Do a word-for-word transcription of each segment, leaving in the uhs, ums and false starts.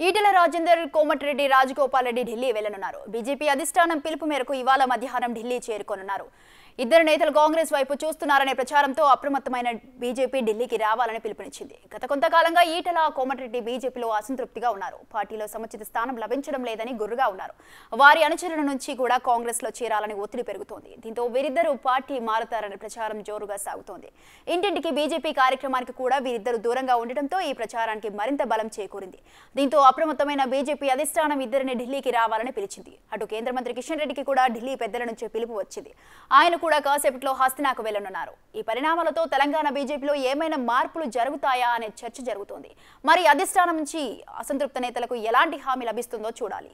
ఈటెల రాజేందర్, కోమటిరెడ్డి రాజగోపాల్ రెడ్డి ఢిల్లీ వెళ్లనున్నారు. బీజేపీ అధిష్టానం పిలుపు మేరకు ఇవాళ మధ్యాహ్నం ఢిల్లీ చేరుకోనున్నారు. ఇద్దరు నేతలు కాంగ్రెస్ వైపు చూస్తున్నారనే ప్రచారంతో అప్రమత్తమైన బీజేపీ ఢిల్లీకి రావాలని పిలుపునిచ్చింది. గత కొంతకాలంగా ఈటెల, కోమటిరెడ్డి బీజేపీలో అసంతృప్తిగా ఉన్నారు. పార్టీలో సముచిత స్థానం లభించడం లేదని గుర్రుగా ఉన్నారు. వారి అనుచరుల నుంచి కూడా కాంగ్రెస్ లో చేరాలని ఒత్తిడి పెరుగుతోంది. దీంతో వీరిద్దరూ పార్టీ మారుతారనే ప్రచారం జోరుగా సాగుతోంది. ఇంటింటికి బీజేపీ కార్యక్రమానికి కూడా వీరిద్దరు దూరంగా ఉండటంతో ఈ ప్రచారానికి మరింత బలం చేకూరింది. దీంతో అప్రమత్తమైన బీజేపీ అధిష్టానం ఇద్దరిని ఢిల్లీకి రావాలని పిలిచింది. అటు కేంద్ర మంత్రి కిషన్ రెడ్డికి కూడా ఢిల్లీ పెద్దల నుంచి పిలుపు వచ్చింది. ఆయన కూడా కాసేపట్లో హస్తినాకు వెళ్లనున్నారు. ఈ పరిణామాలతో తెలంగాణ బీజేపీలో ఏమైనా మార్పులు జరుగుతాయా అనే చర్చ జరుగుతోంది. మరి అధిష్టానం నుంచి అసంతృప్త నేతలకు ఎలాంటి హామీ లభిస్తుందో చూడాలి.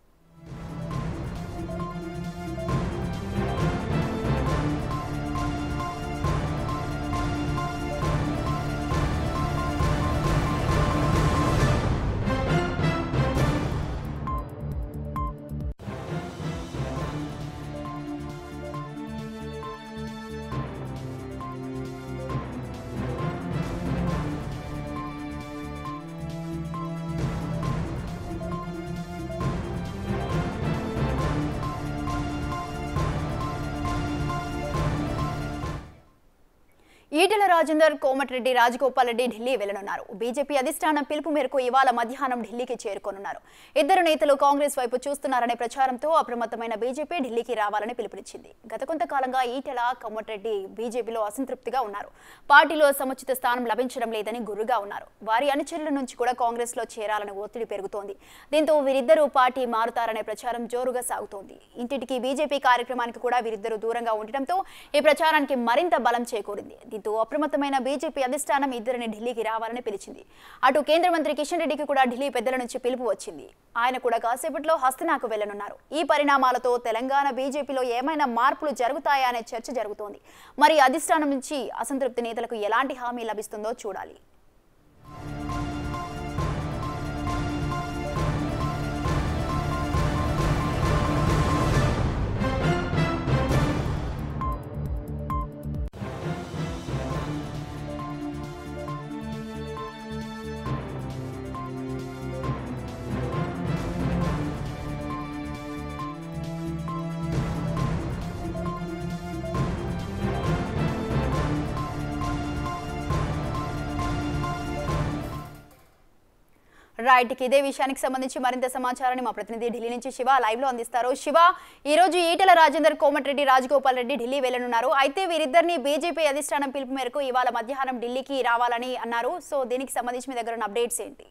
ఈటెల రాజేందర్, కోమటిరెడ్డి రాజగోపాల్ రెడ్డి ఢిల్లీ వెళ్లనున్నారు. బీజేపీ అధిష్టానం పిలుపు మేరకు ఇవాళ మధ్యాహ్నం ఢిల్లీకి చేరుకోనున్నారు. ఇద్దరు నేతలు కాంగ్రెస్ వైపు చూస్తున్నారనే ప్రచారంతో అప్రమత్తమైన బీజేపీ ఢిల్లీకి రావాలని పిలుపునిచ్చింది. గత కొంతకాలంగా ఈటెల, కోమటిరెడ్డి బీజేపీలో అసంతృప్తిగా ఉన్నారు. పార్టీలో సముచిత స్థానం లభించడం లేదని గుర్రుగా ఉన్నారు. వారి అనుచరుల నుంచి కూడా కాంగ్రెస్ లో చేరాలని ఒత్తిడి పెరుగుతోంది. దీంతో వీరిద్దరూ పార్టీ మారుతారనే ప్రచారం జోరుగా సాగుతోంది. ఇంటింటికి బీజేపీ కార్యక్రమానికి కూడా వీరిద్దరూ దూరంగా ఉండటంతో ఈ ప్రచారానికి మరింత బలం చేకూరింది. అప్రమత్తమైన బీజేపీ అధిష్టానం ఇద్దరిని ఢిల్లీకి రావాలని పిలిచింది. అటు కేంద్ర మంత్రి కిషన్ రెడ్డికి కూడా ఢిల్లీ పెద్దల నుంచి పిలుపు వచ్చింది. ఆయన కూడా కాసేపట్లో హస్తినాకు వెళ్లనున్నారు. ఈ పరిణామాలతో తెలంగాణ బీజేపీలో ఏమైనా మార్పులు జరుగుతాయా అనే చర్చ జరుగుతోంది. మరి అధిష్టానం నుంచి అసంతృప్తి నేతలకు ఎలాంటి హామీ లభిస్తుందో చూడాలి. రైట్, ఇదే విషయానికి సంబంధించి మరింత సమాచారాన్ని మా ప్రతినిధి ఢిల్లీ నుంచి శివ లైవ్ లో అందిస్తారు. శివ, ఈ రోజు ఈటెల రాజేందర్, కోమటిరెడ్డి రాజగోపాల్ రెడ్డి ఢిల్లీ వెళ్లనున్నారు. అయితే వీరిద్దరిని బీజేపీ అధిష్టానం పిలుపు మేరకు ఇవాళ మధ్యాహ్నం ఢిల్లీకి రావాలని అన్నారు. సో దీనికి సంబంధించి మీ దగ్గర ఉన్న అప్డేట్స్ ఏంటి?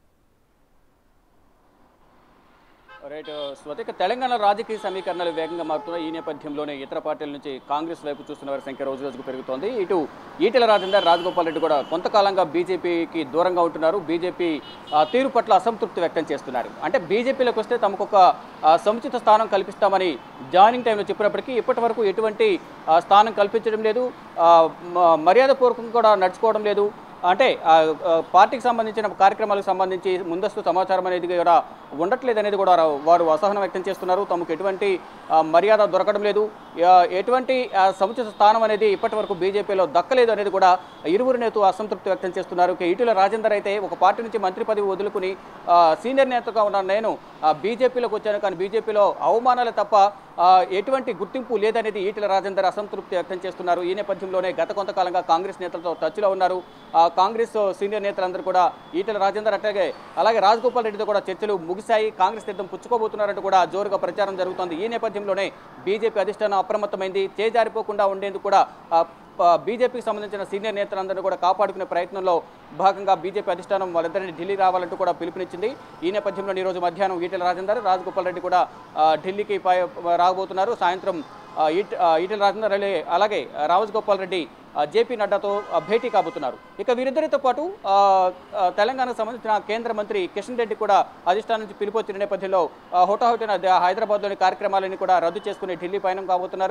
రైట్ స్వతిక, తెలంగాణ రాజకీయ సమీకరణాలు వేగంగా మారుతున్నాయి. ఈ నేపథ్యంలోనే ఇతర పార్టీల నుంచి కాంగ్రెస్ వైపు చూస్తున్న వారి సంఖ్య రోజు రోజుకు పెరుగుతోంది. ఇటు ఈటెల రాజేందర్, రాజగోపాల్ రెడ్డి కూడా కొంతకాలంగా బీజేపీకి దూరంగా ఉంటున్నారు. బీజేపీ తీరు పట్ల అసంతృప్తి వ్యక్తం చేస్తున్నారు. అంటే బీజేపీలోకి వస్తే తమకు ఒక సముచిత స్థానం కల్పిస్తామని జాయినింగ్ టైంలో చెప్పినప్పటికీ ఇప్పటి వరకు ఎటువంటి స్థానం కల్పించడం లేదు, మర్యాదపూర్వకంగా కూడా నడుచుకోవడం లేదు. అంటే పార్టీకి సంబంధించిన కార్యక్రమాలకు సంబంధించి ముందస్తు సమాచారం అనేది కూడా ఉండట్లేదు అనేది కూడా వారు అసహనం వ్యక్తం చేస్తున్నారు. తమకు ఎటువంటి మర్యాద దొరకడం లేదు, ఎటువంటి సముచిత స్థానం అనేది ఇప్పటి వరకు బీజేపీలో దక్కలేదు అనేది కూడా ఇరువురు నేతలు అసంతృప్తి వ్యక్తం చేస్తున్నారు. ఈటెల రాజేందర్ అయితే ఒక పార్టీ నుంచి మంత్రి పదవి వదులుకుని సీనియర్ నేతగా ఉన్న నేను బీజేపీలోకి వచ్చాను, కానీ బీజేపీలో అవమానాలు తప్ప ఎటువంటి గుర్తింపు లేదనేది ఈటెల రాజేందర్ అసంతృప్తి వ్యక్తం చేస్తున్నారు. ఈ నేపథ్యంలోనే గత కొంతకాలంగా కాంగ్రెస్ నేతలతో టచ్లో ఉన్నారు. కాంగ్రెస్ సీనియర్ నేతలందరూ కూడా ఈటెల రాజేందర్ అట్లాగే అలాగే రాజగోపాల్ రెడ్డితో కూడా చర్చలు ముగిశాయి. కాంగ్రెస్ తీర్థం పుచ్చుకోబోతున్నారంటూ కూడా జోరుగా ప్రచారం జరుగుతోంది. ఈ నేపథ్యంలోనే బీజేపీ అధిష్టానం అప్రమత్తమైంది. చేజారిపోకుండా ఉండేందుకు కూడా బీజేపీకి సంబంధించిన సీనియర్ నేతలందరినీ కూడా కాపాడుకునే ప్రయత్నంలో భాగంగా బీజేపీ అధిష్టానం వాళ్ళిద్దరిని ఢిల్లీ రావాలంటూ కూడా పిలుపునిచ్చింది. ఈ నేపథ్యంలో ఈరోజు మధ్యాహ్నం ఈటెల రాజేందర్, రాజగోపాల్ రెడ్డి కూడా ఢిల్లీకి రాబోతున్నారు. సాయంత్రం ఈటెల రాజేందర్ అలాగే రాజగోపాల్ రెడ్డి జేపీ నడ్డాతో భేటీ కాబోతున్నారు. ఇక వీరిద్దరితో పాటు తెలంగాణకు సంబంధించిన కేంద్ర మంత్రి కిషన్ రెడ్డి కూడా అధిష్టానం నుంచి పిలుపు వచ్చిన నేపథ్యంలో హోటాహోటిన హైదరాబాద్లోని కార్యక్రమాలని కూడా రద్దు చేసుకుని ఢిల్లీ పయనం కాబోతున్నారు.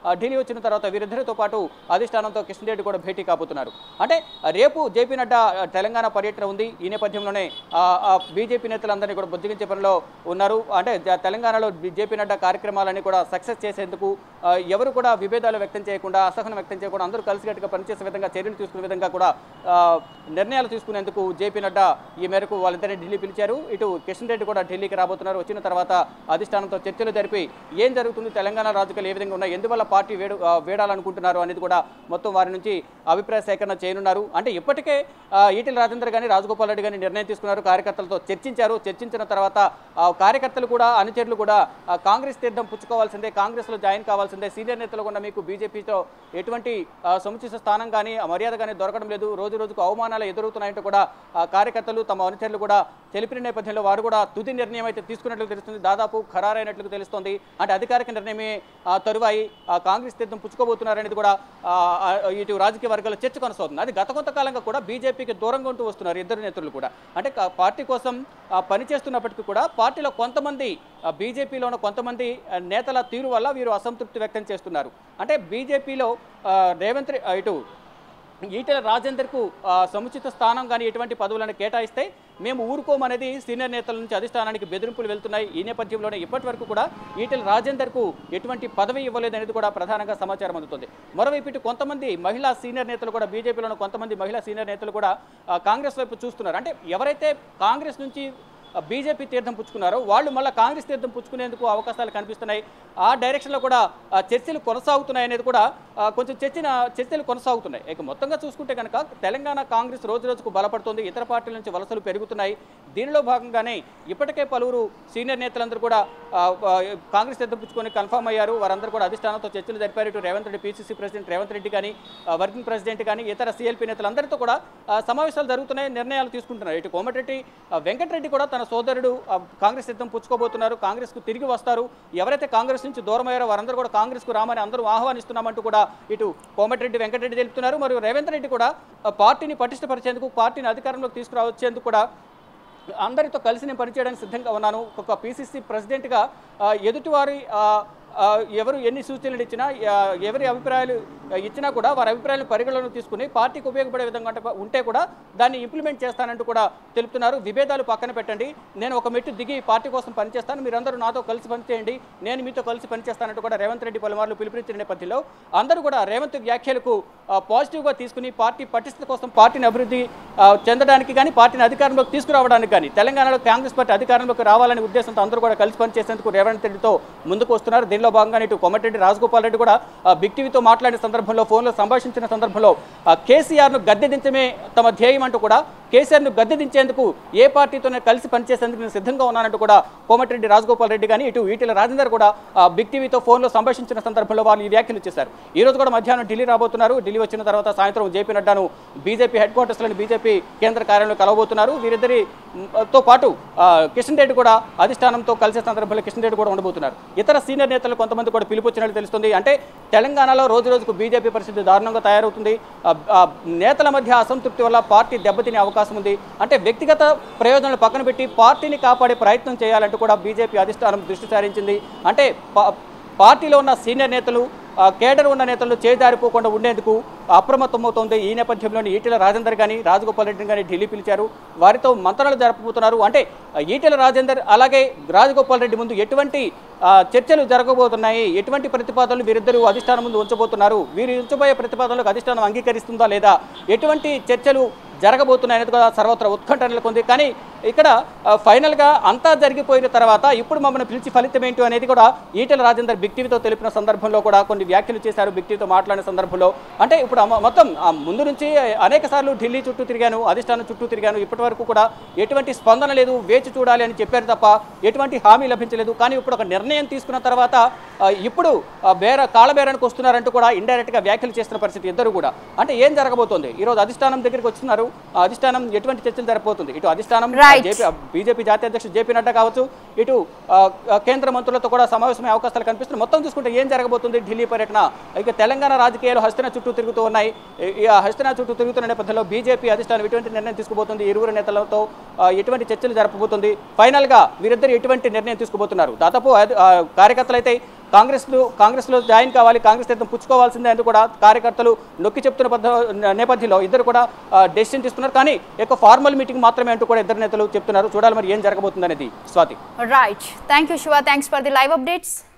ఢిల్లీ వచ్చిన తర్వాత వీరిద్దరితో పాటు అధిష్టానంతో కిషన్ రెడ్డి కూడా భేటీ కాబోతున్నారు. అంటే రేపు జేపీ నడ్డా తెలంగాణ పర్యటన ఉంది. ఈ నేపథ్యంలోనే బీజేపీ నేతలందరినీ కూడా బుద్ధిగించే పనిలో ఉన్నారు. అంటే తెలంగాణలో జేపీ నడ్డా కార్యక్రమాలన్నీ కూడా సక్సెస్ చేసేందుకు ఎవరు కూడా విభేదాలు వ్యక్తం చేయకుండా, అసహనం వ్యక్తం చేయకుండా అందరూ కలిసికట్టుగా పనిచేసే విధంగా, చర్యలు తీసుకునే విధంగా కూడా నిర్ణయాలు తీసుకునేందుకు జేపీ నడ్డా ఈ మేరకు వాళ్ళిద్దరినీ ఢిల్లీ పిలిచారు. ఇటు కిషన్ రెడ్డి కూడా ఢిల్లీకి రాబోతున్నారు. వచ్చిన తర్వాత అధిష్టానంతో చర్చలు జరిపి ఏం జరుగుతుంది, తెలంగాణ రాజకీయాలు ఏ విధంగా ఉన్నాయి, ఎందువల్ల పార్టీ వేడు వేడాలనుకుంటున్నారు అనేది కూడా మొత్తం వారి నుంచి అభిప్రాయ సేకరణ చేయనున్నారు. అంటే ఇప్పటికే ఈటెల రాజేందర్ కానీ రాజగోపాల్ రెడ్డి కానీ నిర్ణయం తీసుకున్నారు. కార్యకర్తలతో చర్చించారు. చర్చించిన తర్వాత కార్యకర్తలు కూడా, అనుచరులు కూడా కాంగ్రెస్ తీర్థం పుచ్చుకోవాల్సిందే, కాంగ్రెస్లో జాయిన్ కావాల్సిందే, సీనియర్ నేతలు కూడా మీకు బీజేపీతో ఎటువంటి సముచిత స్థానం కానీ మర్యాద కానీ దొరకడం లేదు, రోజు రోజుకు అవమానాలు ఎదురవుతున్నాయంటూ కూడా కార్యకర్తలు తమ అనుచరులు కూడా తెలిపిన నేపథ్యంలో వారు కూడా తుది నిర్ణయం అయితే తీసుకున్నట్లు తెలుస్తుంది. దాదాపు ఖరారైనట్లు తెలుస్తోంది. అంటే అధికారిక నిర్ణయమే తరువాయి కాంగ్రెస్ తీర్థం పుచ్చుకోబోతున్నారనేది కూడా ఇటు రాజకీయ వర్గాల్లో చర్చ కొనసాగుతుంది. అది గత కొంతకాలంగా కూడా బీజేపీకి దూరంగా ఉంటూ వస్తున్నారు ఇద్దరు నేతలు కూడా. అంటే పార్టీ కోసం పనిచేస్తున్నప్పటికీ కూడా పార్టీలో కొంతమంది, బీజేపీలోని కొంతమంది నేతల తీరు వల్ల వీరు అసంతృప్తి వ్యక్తం చేస్తున్నారు. అంటే బీజేపీలో రేవంత్ ఇటు ఈటెల రాజేందర్కు సముచిత స్థానం కానీ ఎటువంటి పదవులను కేటాయిస్తే మేము ఊరుకోమనేది సీనియర్ నేతల నుంచి అధిష్టానానికి బెదిరింపులు వెళ్తున్నాయి. ఈ నేపథ్యంలోనే ఇప్పటి వరకు కూడా ఈటెల రాజేందర్కు ఎటువంటి పదవి ఇవ్వలేదనేది కూడా ప్రధానంగా సమాచారం అందుతుంది. మరోవైపు ఇటు కొంతమంది మహిళా సీనియర్ నేతలు కూడా, బీజేపీలోని కొంతమంది మహిళా సీనియర్ నేతలు కూడా కాంగ్రెస్ వైపు చూస్తున్నారు. అంటే ఎవరైతే కాంగ్రెస్ నుంచి బీజేపీ తీర్థం పుచ్చుకున్నారో వాళ్ళు మళ్ళీ కాంగ్రెస్ తీర్థం పుచ్చుకునేందుకు అవకాశాలు కనిపిస్తున్నాయి. ఆ డైరెక్షన్లో కూడా చర్చలు కొనసాగుతున్నాయి అనేది కూడా కొంచెం చర్చన చర్చలు కొనసాగుతున్నాయి. ఇక మొత్తంగా చూసుకుంటే కనుక తెలంగాణ కాంగ్రెస్ రోజు రోజుకు బలపడుతుంది. ఇతర పార్టీల నుంచి వలసలు పెరుగుతున్నాయి. దీనిలో భాగంగానే ఇప్పటికే పలువురు సీనియర్ నేతలందరూ కూడా కాంగ్రెస్ తీర్థం పుచ్చుకొని కన్ఫర్మ్ అయ్యారు. వారందరూ కూడా అధిష్టానంతో చర్చలు జరిపారు. ఇటు రేవంత్ రెడ్డి, పీసీసీ ప్రెసిడెంట్ రేవంత్ రెడ్డి కానీ, వర్కింగ్ ప్రెసిడెంట్ కానీ, ఇతర సీఎల్పీ నేతలందరితో కూడా సమావేశాలు జరుగుతున్నాయి, నిర్ణయాలు తీసుకుంటున్నారు. ఇటు కోమటిరెడ్డి వెంకటరెడ్డి కూడా తన సోదరుడు కాంగ్రెస్ తీర్థం పుచ్చుకోబోతున్నారు, కాంగ్రెస్కు తిరిగి వస్తారు, ఎవరైతే కాంగ్రెస్ నుంచి దూరం అయ్యారో వారందరూ కూడా కాంగ్రెస్కు రామని అందరూ ఆహ్వానిస్తున్నామంటూ కూడా ఇటు కోమటిరెడ్డి వెంకటరెడ్డి తెలుపుతున్నారు. మరియు రేవంత్ రెడ్డి కూడా పార్టీని పటిష్టపరిచేందుకు, పార్టీని అధికారంలోకి తీసుకురావచ్చేందుకు కూడా అందరితో కలిసి నేను పనిచేయడానికి సిద్ధంగా ఉన్నాను. ఒక పీసీసీ ప్రెసిడెంట్గా ఎదుటివారి ఎవరు ఎన్ని సూచనలు ఇచ్చినా, ఎవరి అభిప్రాయాలు ఇచ్చినా కూడా వారి అభిప్రాయాలను పరిగణలోకి తీసుకుని పార్టీకి ఉపయోగపడే విధంగా ఉంటే కూడా దాన్ని ఇంప్లిమెంట్ చేస్తానంటూ కూడా తెలుపుతున్నారు. విభేదాలు పక్కన పెట్టండి, నేను ఒక మెట్టు దిగి పార్టీ కోసం పనిచేస్తాను, మీరందరూ నాతో కలిసి పనిచేయండి, నేను మీతో కలిసి పనిచేస్తానంటూ కూడా రేవంత్ రెడ్డి పలుమార్లు పిలుపునిచ్చిన నేపథ్యంలో అందరూ కూడా రేవంత్ వ్యాఖ్యలకు పాజిటివ్గా తీసుకుని పార్టీ పటిష్టత కోసం, పార్టీని అభివృద్ధి చెందడానికి కానీ, పార్టీని అధికారంలోకి తీసుకురావడానికి కానీ, తెలంగాణలో కాంగ్రెస్ పార్టీ అధికారంలోకి రావాలనే ఉద్దేశంతో అందరూ కూడా కలిసి పనిచేసేందుకు రేవంత్ రెడ్డితో ముందుకు వస్తున్నారు. దీనిలో భాగంగా ఇటు కోమటిరెడ్డి రాజగోపాల్ రెడ్డి కూడా బిగ్ టీవీతో మాట్లాడిన సందర్భంలో, ఫోన్లో సంభాషించిన సందర్భంలో కేసీఆర్ను గద్దె దించమే తమ ధ్యేయం అంటూ కూడా, కేసీఆర్ను గద్దె దించేందుకు ఏ పార్టీతోనే కలిసి పనిచేసేందుకు నేను సిద్ధంగా ఉన్నానంటూ కూడా కోమటిరెడ్డి రాజగోపాల్ రెడ్డి కానీ, ఇటు ఈటెల రాజేందర్ కూడా బిగ్ టీవీతో ఫోన్లో సంభాషించిన సందర్భంలో వాళ్ళు ఈ వ్యాఖ్యలు చేశారు. ఈ రోజు కూడా మధ్యాహ్నం ఢిల్లీ రాబోతున్నారు. ఢిల్లీ వచ్చిన తర్వాత సాయంత్రం జేపీ నడ్డాను బీజేపీ హెడ్ క్వార్టర్స్లోని బీజేపీ కేంద్ర కార్యాలయంలో కలవబోతున్నారు. వీరిద్దరితో పాటు కిషన్ రెడ్డి కూడా అధిష్టానంతో కలిసే సందర్భంలో కిషన్ రెడ్డి కూడా ఉండబోతున్నారు. ఇతర సీనియర్ నేతలు కొంతమంది కూడా పిలుపుచ్చినట్లు తెలుస్తుంది. అంటే తెలంగాణలో రోజు రోజుకు బీజేపీ పరిస్థితి దారుణంగా తయారవుతుంది. నేతల మధ్య అసంతృప్తి వల్ల పార్టీ దెబ్బతినే అవకాశం ఉంది. అంటే వ్యక్తిగత ప్రయోజనాలు పక్కన పెట్టి పార్టీని కాపాడే ప్రయత్నం చేయాలంటూ కూడా బీజేపీ అధిష్టానం దృష్టి సారించింది. అంటే పార్టీలో ఉన్న సీనియర్ నేతలు, కేడర్ ఉన్న నేతలు చేజారిపోకుండా ఉండేందుకు అప్రమత్తమవుతోంది. ఈ నేపథ్యంలోని ఈటెల రాజేందర్ కానీ, రాజగోపాల్ రెడ్డిని కానీ ఢిల్లీ పిలిచారు. వారితో మంత్రాలు జరపబోతున్నారు. అంటే ఈటెల రాజేందర్ అలాగే రాజగోపాల్ రెడ్డి ముందు ఎటువంటి చర్చలు జరగబోతున్నాయి, ఎటువంటి ప్రతిపాదనలు వీరిద్దరూ అధిష్టానం ముందు ఉంచబోతున్నారు, వీరు ఉంచబోయే ప్రతిపాదనలకు అధిష్టానం అంగీకరిస్తుందా లేదా, ఎటువంటి చర్చలు జరగబోతున్నాయి అనేది కూడా సర్వత్రా ఉత్కంఠ నెలకొంది. కానీ ఇక్కడ ఫైనల్గా అంతా జరిగిపోయిన తర్వాత ఇప్పుడు మమ్మల్ని పిలిచి ఫలితం ఏంటి అనేది కూడా ఈటెల రాజేందర్ బిగ్ టీవీతో తెలిపిన సందర్భంలో కూడా కొన్ని వ్యాఖ్యలు చేశారు. బిగ్ టీవీతో మాట్లాడిన సందర్భంలో అంటే ఇప్పుడు మొత్తం ముందు నుంచి అనేక సార్లు ఢిల్లీ చుట్టూ తిరిగాను, అధిష్టానం చుట్టూ తిరిగాను, ఇప్పటి వరకు కూడా ఎటువంటి స్పందన లేదు, వేచి చూడాలి అని చెప్పారు తప్ప ఎటువంటి హామీ లభించలేదు. కానీ ఇప్పుడు ఒక నిర్ణయం తీసుకున్న తర్వాత ఇప్పుడు బేర కాళ్ళబేరానికి వస్తున్నారంటూ కూడా ఇండైరెక్ట్గా వ్యాఖ్యలు చేస్తున్న పరిస్థితి ఇద్దరు కూడా. అంటే ఏం జరగబోతోంది, ఈరోజు అధిష్టానం దగ్గరికి వస్తున్నారు, అధిష్టానం ఎటువంటి చర్చలు జరగబోతుంది, ఇటు అధిష్టానం బీజేపీ జాతీయ అధ్యక్షుడు జేపీ నడ్డా కావచ్చు, ఇటు కేంద్ర మంత్రులతో కూడా సమావేశమయ్యే అవకాశాలు కనిపిస్తున్నాయి. మొత్తం చూసుకుంటే ఏం జరగబోతుంది ఢిల్లీ పర్యటన. ఇక తెలంగాణ రాజకీయాలు హస్తిన చుట్టూ తిరుగుతూ ఉన్నాయి. ఈ హస్తిన చుట్టూ తిరుగుతున్న నేపథ్యంలో బీజేపీ అధిష్టానం ఎటువంటి నిర్ణయం తీసుకోబోతుంది, ఇరువురు నేతలతో ఎటువంటి చర్చలు జరపబోతుంది, ఫైనల్గా వీరిద్దరు ఎటువంటి నిర్ణయం తీసుకోబోతున్నారు. దాదాపు కార్యకర్తలు అయితే కాంగ్రెస్లో కాంగ్రెస్లో జాయిన్ కావాలి, కాంగ్రెస్ తీర్థం పుచ్చుకోవాల్సిందే అని కూడా కార్యకర్తలు నొక్కి చెప్తున్న పద్ధ నేపథ్యంలో ఇద్దరు కూడా డెసిషన్ తీసుకున్నారు. కానీ ఒక ఫార్మల్ మీటింగ్ మాత్రమే అంటూ కూడా ఇద్దరు నేతలు చెప్తున్నారు. చూడాలి మరి ఏం జరగబోతుంది అనేది. Swathi. Right, thank you Shiva, thanks for the live updates.